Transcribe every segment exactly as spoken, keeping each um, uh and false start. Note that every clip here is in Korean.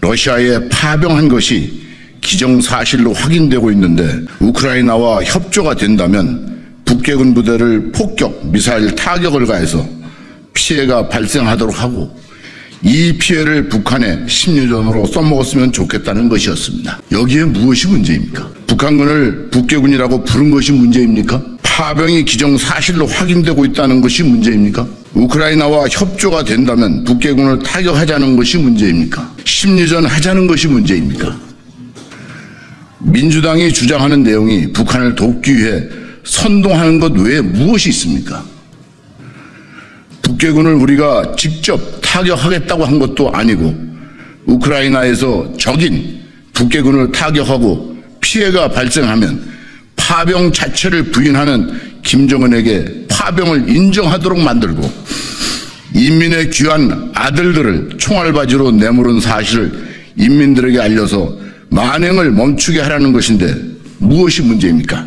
러시아에 파병한 것이 기정사실로 확인되고 있는데 우크라이나와 협조가 된다면 북계군 부대를 폭격, 미사일 타격을 가해서 피해가 발생하도록 하고 이 피해를 북한의 심리전으로 써먹었으면 좋겠다는 것이었습니다. 여기에 무엇이 문제입니까? 북한군을 북계군이라고 부른 것이 문제입니까? 파병이 기정사실로 확인되고 있다는 것이 문제입니까? 우크라이나와 협조가 된다면 북계군을 타격하자는 것이 문제입니까? 심리전 하자는 것이 문제입니까? 민주당이 주장하는 내용이 북한을 돕기 위해 선동하는 것 외에 무엇이 있습니까? 북계군을 우리가 직접 타격하겠다고 한 것도 아니고 우크라이나에서 적인 북계군을 타격하고 피해가 발생하면 파병 자체를 부인하는 김정은에게 파병을 인정하도록 만들고 인민의 귀한 아들들을 총알바지로 내모른 사실을 인민들에게 알려서 만행을 멈추게 하라는 것인데 무엇이 문제입니까?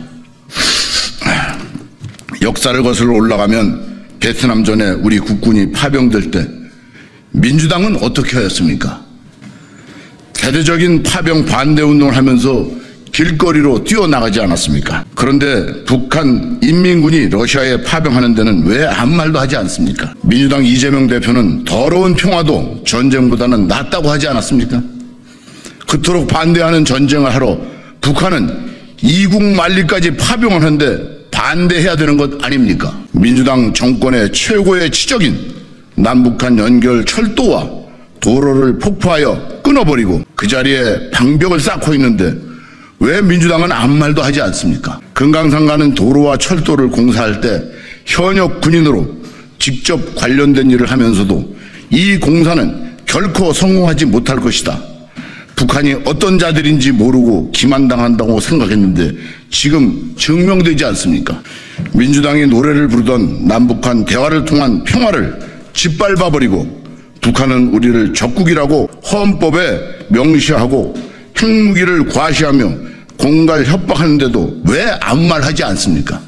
역사를 거슬러 올라가면 베트남전에 우리 국군이 파병될 때 민주당은 어떻게 하였습니까? 대대적인 파병 반대 운동을 하면서 길거리로 뛰어나가지 않았습니까? 그런데 북한 인민군이 러시아에 파병하는 데는 왜 아무 말도 하지 않습니까? 민주당 이재명 대표는 더러운 평화도 전쟁보다는 낫다고 하지 않았습니까? 그토록 반대하는 전쟁을 하러 북한은 이국 만리까지 파병을 하는데 반대해야 되는 것 아닙니까? 민주당 정권의 최고의 치적인 남북한 연결 철도와 도로를 폭파하여 끊어버리고 그 자리에 방벽을 쌓고 있는데 왜 민주당은 아무 말도 하지 않습니까? 금강산 가는 도로와 철도를 공사할 때 현역 군인으로 직접 관련된 일을 하면서도 이 공사는 결코 성공하지 못할 것이다. 북한이 어떤 자들인지 모르고 기만당한다고 생각했는데 지금 증명되지 않습니까? 민주당이 노래를 부르던 남북한 대화를 통한 평화를 짓밟아버리고 북한은 우리를 적국이라고 헌법에 명시하고 핵무기를 과시하며 공갈 협박하는데도 왜 아무 말 하지 않습니까?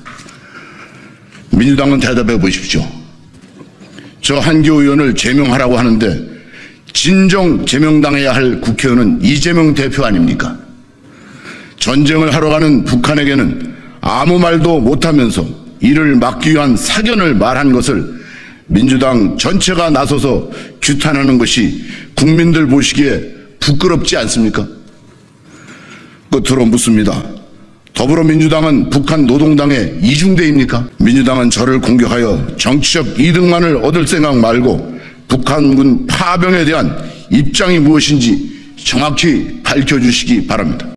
민주당은 대답해 보십시오. 저 한기호 의원을 제명하라고 하는데 진정 제명당해야 할 국회의원은 이재명 대표 아닙니까? 전쟁을 하러 가는 북한에게는 아무 말도 못하면서 이를 막기 위한 사견을 말한 것을 민주당 전체가 나서서 규탄하는 것이 국민들 보시기에 부끄럽지 않습니까? 끝으로 묻습니다. 더불어민주당은 북한 노동당의 이중대입니까? 민주당은 저를 공격하여 정치적 이득만을 얻을 생각 말고 북한군 파병에 대한 입장이 무엇인지 정확히 밝혀주시기 바랍니다.